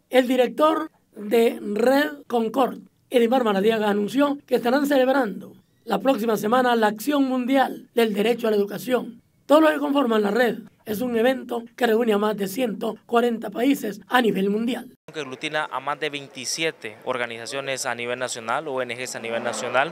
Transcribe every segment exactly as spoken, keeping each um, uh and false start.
El director de Red Concord, Edimar Maradiaga, anunció que estarán celebrando la próxima semana la Acción Mundial del Derecho a la Educación. Todo lo que conforman la red es un evento que reúne a más de ciento cuarenta países a nivel mundial. Que aglutina a más de veintisiete organizaciones a nivel nacional, O N Ges a nivel nacional,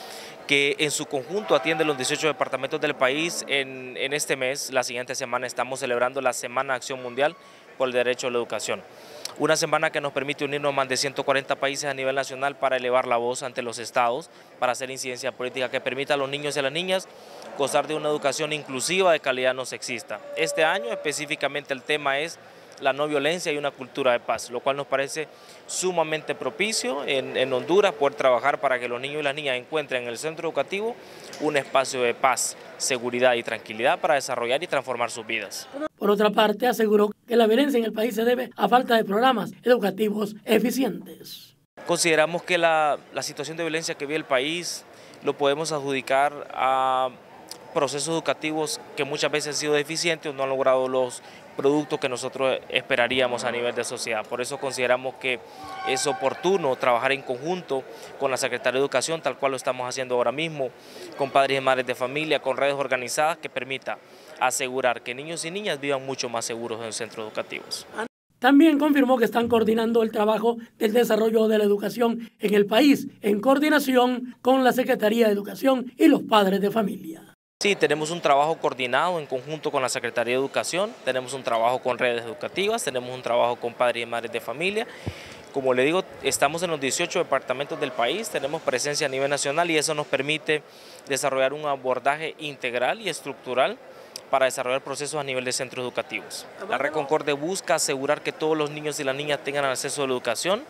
que en su conjunto atiende los dieciocho departamentos del país. En, en este mes, la siguiente semana, estamos celebrando la Semana de Acción Mundial por el Derecho a la Educación. Una semana que nos permite unirnos a más de ciento cuarenta países a nivel nacional para elevar la voz ante los estados, para hacer incidencia política que permita a los niños y a las niñas gozar de una educación inclusiva de calidad no sexista. Este año específicamente el tema es la no violencia y una cultura de paz, lo cual nos parece sumamente propicio en, en Honduras poder trabajar para que los niños y las niñas encuentren en el centro educativo un espacio de paz, seguridad y tranquilidad para desarrollar y transformar sus vidas. Por otra parte, aseguró que la violencia en el país se debe a falta de programas educativos eficientes. Consideramos que la, la situación de violencia que vive el país lo podemos adjudicar a procesos educativos que muchas veces han sido deficientes o no han logrado los productos que nosotros esperaríamos a nivel de sociedad. Por eso consideramos que es oportuno trabajar en conjunto con la Secretaría de Educación, tal cual lo estamos haciendo ahora mismo, con padres y madres de familia, con redes organizadas que permita asegurar que niños y niñas vivan mucho más seguros en los centros educativos. También confirmó que están coordinando el trabajo del desarrollo de la educación en el país, en coordinación con la Secretaría de Educación y los padres de familia. Sí, tenemos un trabajo coordinado en conjunto con la Secretaría de Educación, tenemos un trabajo con redes educativas, tenemos un trabajo con padres y madres de familia. Como le digo, estamos en los dieciocho departamentos del país, tenemos presencia a nivel nacional y eso nos permite desarrollar un abordaje integral y estructural para desarrollar procesos a nivel de centros educativos. La Red Concorde busca asegurar que todos los niños y las niñas tengan acceso a la educación.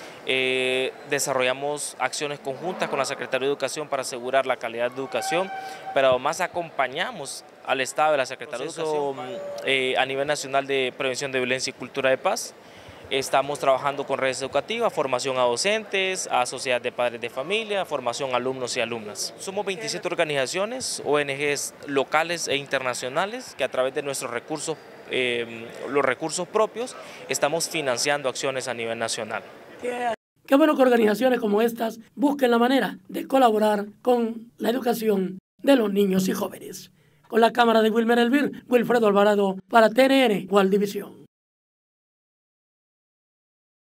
Eh, desarrollamos acciones conjuntas con la Secretaría de Educación para asegurar la calidad de educación, pero además acompañamos al Estado de la Secretaría de Educación eh, a nivel nacional de prevención de violencia y cultura de paz. Estamos trabajando con redes educativas, formación a docentes, a sociedades de padres de familia, formación a alumnos y alumnas. Somos veintisiete organizaciones, O N Ges locales e internacionales, que a través de nuestros recursos, eh, los recursos propios, estamos financiando acciones a nivel nacional. Qué bueno que organizaciones como estas busquen la manera de colaborar con la educación de los niños y jóvenes. Con la cámara de Wilmer Elvir, Wilfredo Alvarado para T N N, Gualdivisión.